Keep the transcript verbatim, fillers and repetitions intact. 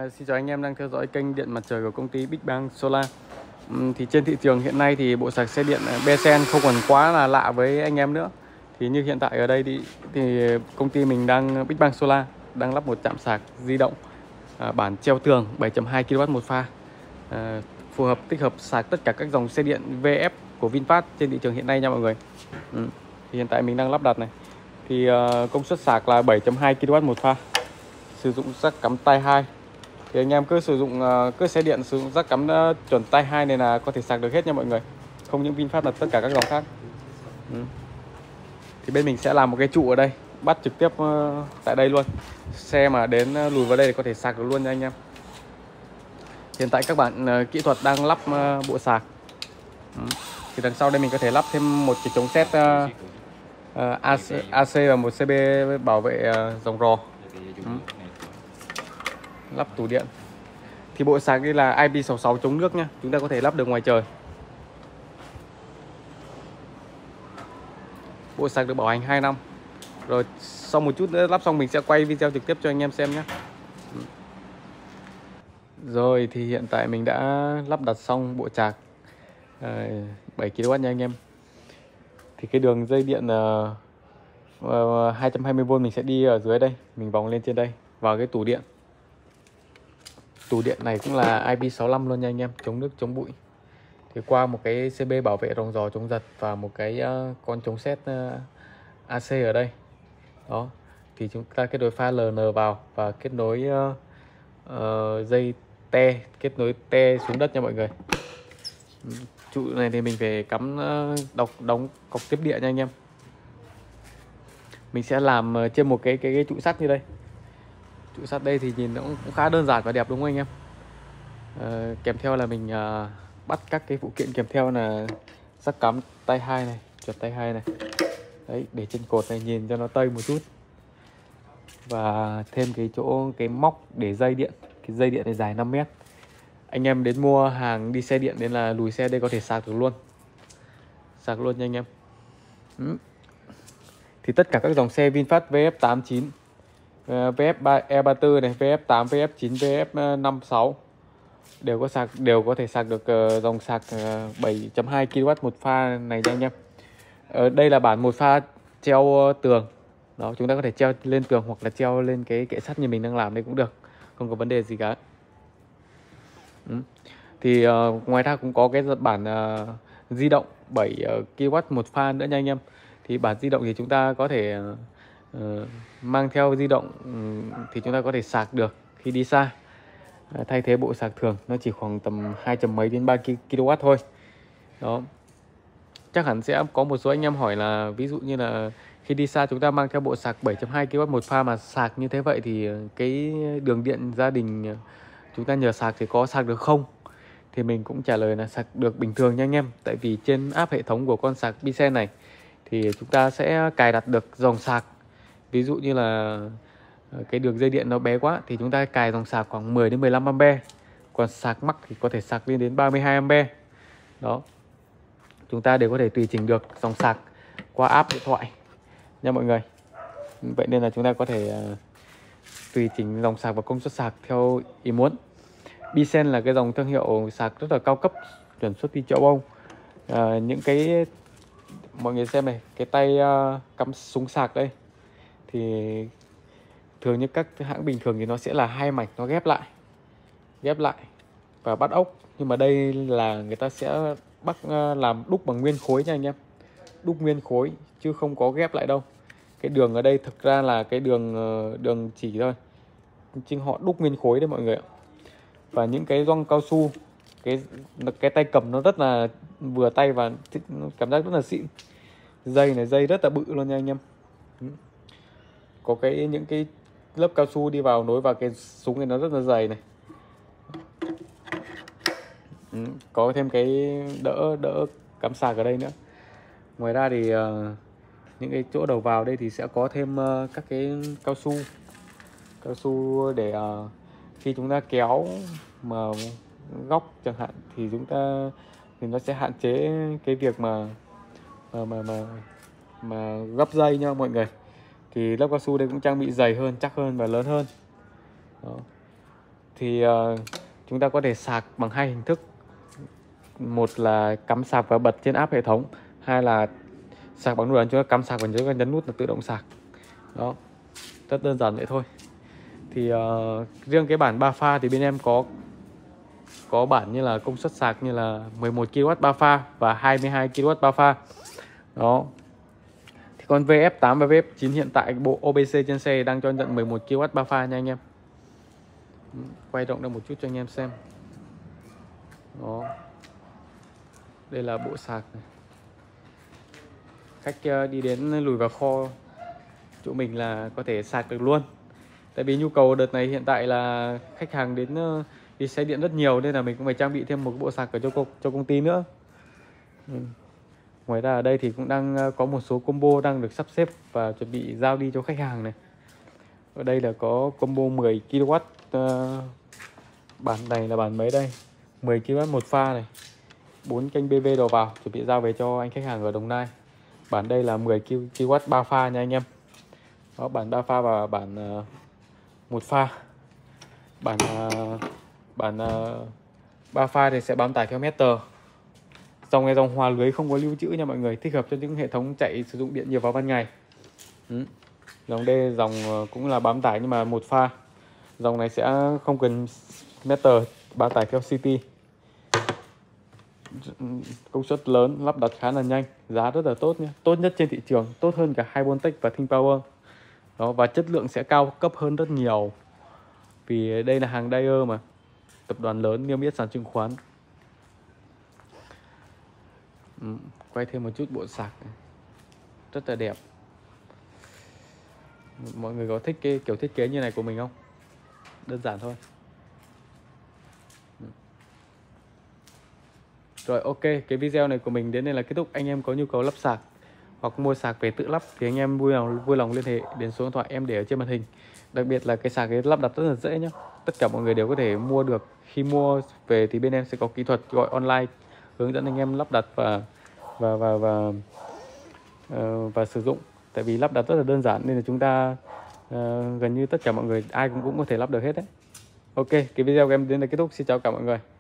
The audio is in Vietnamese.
Xin chào anh em đang theo dõi kênh điện mặt trời của công ty Big Bang Solar. Ừm, thì trên thị trường hiện nay thì bộ sạc xe điện Besen không còn quá là lạ với anh em nữa. Thì như hiện tại ở đây thì, thì công ty mình đang Big Bang Solar đang lắp một trạm sạc di động à, bản treo tường bảy chấm hai ki lô oát một pha, à, phù hợp tích hợp sạc tất cả các dòng xe điện vê ép của VinFast trên thị trường hiện nay nha mọi người. Ừ. Thì hiện tại mình đang lắp đặt này. Thì uh, công suất sạc là bảy chấm hai ki lô oát một pha, sử dụng jack cắm tai hai. Thì anh em cứ sử dụng uh, cứ xe điện sử dụng jack cắm uh, chuẩn tai hai này là có thể sạc được hết nha mọi người, không những VinFast là tất cả các dòng khác. Ừ. Thì bên mình sẽ làm một cái trụ ở đây, bắt trực tiếp uh, tại đây luôn, xe mà đến uh, lùi vào đây thì có thể sạc được luôn nha anh em. Hiện tại các bạn uh, kỹ thuật đang lắp uh, bộ sạc. Ừ. Thì đằng sau đây mình có thể lắp thêm một cái chống sét uh, uh, a xê và một xê bê bảo vệ uh, dòng rò. Ừ. Lắp tủ điện. Thì bộ sạc đây là i pê sáu sáu chống nước nhá, chúng ta có thể lắp được ngoài trời. Bộ sạc được bảo hành hai năm. Rồi sau một chút nữa lắp xong mình sẽ quay video trực tiếp cho anh em xem nhé. Rồi thì hiện tại mình đã lắp đặt xong bộ sạc bảy ki lô oát nha anh em. Thì cái đường dây điện uh, hai trăm hai mươi vôn mình sẽ đi ở dưới đây, mình vòng lên trên đây vào cái tủ điện. Tủ điện này cũng là i pê sáu lăm luôn nha anh em, chống nước chống bụi. Thì qua một cái xê bê bảo vệ ròng rò chống giật và một cái uh, con chống sét uh, a xê ở đây. Đó, thì chúng ta kết nối pha lờ en vào và kết nối uh, uh, dây te, kết nối te xuống đất nha mọi người. Trụ này thì mình phải cắm uh, đọc đóng cọc tiếp điện nha anh em. Mình sẽ làm uh, trên một cái, cái cái trụ sắt như đây. Trụ sắt đây thì nhìn nó cũng khá đơn giản và đẹp đúng không anh em? Uh, kèm theo là mình uh, bắt các cái phụ kiện kèm theo là jack cắm tai hai này, chuột tai hai này. Đấy, để trên cột này nhìn cho nó tây một chút. Và thêm cái chỗ cái móc để dây điện. Cái dây điện này dài năm mét. Anh em đến mua hàng đi xe điện nên là lùi xe đây có thể sạc được luôn. Sạc luôn nha anh em. Ừ. Thì tất cả các dòng xe VinFast vê ép tám chín, vê ép e ba mươi tư này, vê ép tám, vê ép chín, vê ép năm sáu đều có sạc, đều có thể sạc được uh, dòng sạc uh, bảy chấm hai ki lô oát một pha này nha anh em. Ở đây là bản một pha treo uh, tường. Đó, chúng ta có thể treo lên tường hoặc là treo lên cái kệ sắt như mình đang làm đây cũng được, không có vấn đề gì cả. Ừ. Thì uh, ngoài ra cũng có cái bản uh, di động bảy ki lô oát một pha nữa nha anh em. Thì bản di động thì chúng ta có thể uh, mang theo di động um, thì chúng ta có thể sạc được khi đi xa. Uh, thay thế bộ sạc thường nó chỉ khoảng tầm hai chấm mấy đến ba ki lô oát thôi. Đó. Chắc hẳn sẽ có một số anh em hỏi là ví dụ như là khi đi xa chúng ta mang theo bộ sạc bảy chấm hai ki lô oát một pha mà sạc như thế vậy thì cái đường điện gia đình chúng ta nhờ sạc thì có sạc được không? Thì mình cũng trả lời là sạc được bình thường nha anh em. Tại vì trên app hệ thống của con sạc Bisen này thì chúng ta sẽ cài đặt được dòng sạc. Ví dụ như là cái đường dây điện nó bé quá thì chúng ta cài dòng sạc khoảng mười đến mười lăm ampe. Còn sạc mắc thì có thể sạc lên đến ba mươi hai ampe. Đó. Chúng ta đều có thể tùy chỉnh được dòng sạc qua app điện thoại nha mọi người. Vậy nên là chúng ta có thể uh, tùy chỉnh dòng sạc và công suất sạc theo ý muốn. Bisen là cái dòng thương hiệu sạc rất là cao cấp, chuẩn xuất đi châu Âu. Uh, những cái mọi người xem này, cái tay uh, cắm súng sạc đây thì thường như các hãng bình thường thì nó sẽ là hai mạch nó ghép lại, ghép lại và bắt ốc. Nhưng mà đây là người ta sẽ bắt uh, làm đúc bằng nguyên khối nha anh em, đúc nguyên khối chứ không có ghép lại đâu. Cái đường ở đây thực ra là cái đường uh, đường chỉ thôi, chứ họ đúc nguyên khối đấy mọi người ạ. Và những cái gioăng cao su, cái cái tay cầm nó rất là vừa tay và cảm giác rất là xịn. Dây này dây rất là bự luôn nha anh em. Có cái những cái lớp cao su đi vào nối vào cái súng này nó rất là dày này. Có thêm cái đỡ đỡ cắm sạc ở đây nữa. Ngoài ra thì uh, những cái chỗ đầu vào đây thì sẽ có thêm uh, các cái cao su cao su để uh, khi chúng ta kéo mà góc chẳng hạn thì chúng ta thì nó sẽ hạn chế cái việc mà mà mà mà, mà gấp dây nha mọi người. Thì lớp cao su đây cũng trang bị dày hơn, chắc hơn và lớn hơn. Đó. thì uh, chúng ta có thể sạc bằng hai hình thức. Một là cắm sạc và bật trên app hệ thống, hai là sạc bằng nút ấn, chúng ta cắm sạc và nhớ nhấn nút là tự động sạc. Đó, rất đơn giản vậy thôi. Thì uh, riêng cái bản ba pha thì bên em có có bản như là công suất sạc như là mười một ki lô oát ba pha và hai mươi hai ki lô oát ba pha. Đó. Thì con vê ép tám và vê ép chín hiện tại bộ ô bê xê trên xe đang cho nhận mười một ki lô oát ba pha nha anh em. Quay rộng ra một chút cho anh em xem. Đó. Đây là bộ sạc này. Khách đi đến lùi vào kho chỗ mình là có thể sạc được luôn. Tại vì nhu cầu đợt này hiện tại là khách hàng đến đi xe điện rất nhiều, nên là mình cũng phải trang bị thêm một bộ sạc ở cho cho công ty nữa. Ừ. Ngoài ra ở đây thì cũng đang có một số combo đang được sắp xếp và chuẩn bị giao đi cho khách hàng này. Ở đây là có combo mười ki lô oát, uh, bản này là bản mấy đây, mười ki lô oát một pha này, bốn kênh bê vê đầu vào, chuẩn bị giao về cho anh khách hàng ở Đồng Nai. Bản đây là mười ki lô oát ba pha nha anh em. Đó, bản ba pha và bản uh, một pha. Bản uh, bản uh, ba pha thì sẽ bám tải theo mét. Dòng này dòng hòa lưới không có lưu trữ nha mọi người, thích hợp cho những hệ thống chạy sử dụng điện nhiều vào ban ngày. Ừ. Dòng đây dòng cũng là bám tải nhưng mà một pha. Dòng này sẽ không cần mét, bám tải theo xê tê. Công suất lớn, lắp đặt khá là nhanh, giá rất là tốt nhé, tốt nhất trên thị trường, tốt hơn cả Hivontech và ThinkPower. Đó, và chất lượng sẽ cao cấp hơn rất nhiều. Vì đây là hàng Daier mà, tập đoàn lớn niêm yết sàn chứng khoán. Ừ, quay thêm một chút bộ sạc này. Rất là đẹp. Mọi người có thích cái kiểu thiết kế như này của mình không? Đơn giản thôi. Rồi ok, cái video này của mình đến đây là kết thúc. Anh em có nhu cầu lắp sạc hoặc mua sạc về tự lắp thì anh em vui lòng vui lòng liên hệ đến số điện thoại em để ở trên màn hình. Đặc biệt là cái sạc ấy lắp đặt rất là dễ nhé. Tất cả mọi người đều có thể mua được. Khi mua về thì bên em sẽ có kỹ thuật gọi online hướng dẫn anh em lắp đặt và và và và uh, và sử dụng. Tại vì lắp đặt rất là đơn giản nên là chúng ta uh, gần như tất cả mọi người ai cũng cũng có thể lắp được hết đấy. Ok, cái video của em đến đây kết thúc. Xin chào cả mọi người.